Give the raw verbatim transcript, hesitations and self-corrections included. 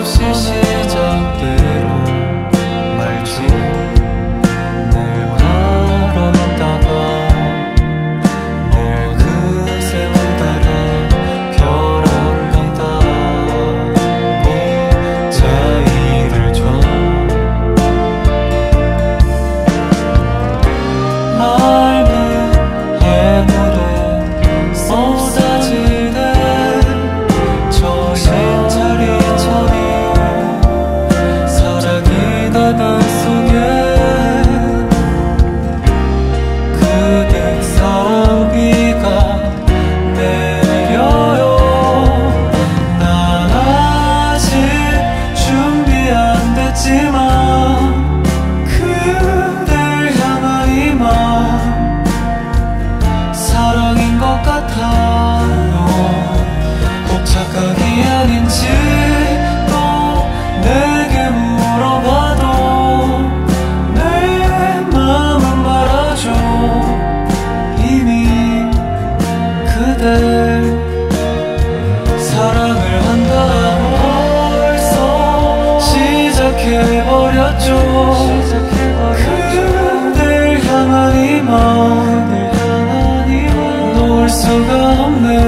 없이 시작대로 말지 늘 바라다가 늘 그새 온다라 결합니다. 꼭 자의를 줘 맑은 해물에 쏟아지는 저 신자리처럼 사랑이 나간 속에 그대 사랑비가 내려요. 난 아직 준비 안 됐지만 그댈 향한 이 마음 사랑인 것 같아요. 꼭 착각이 아닌지 또 내게 물어봐도 내 마음은 말하죠. 이미 그댈 사랑을 한다 벌써 시작해버렸죠. 그댈 향한 이 마음 놓을 수가 없네.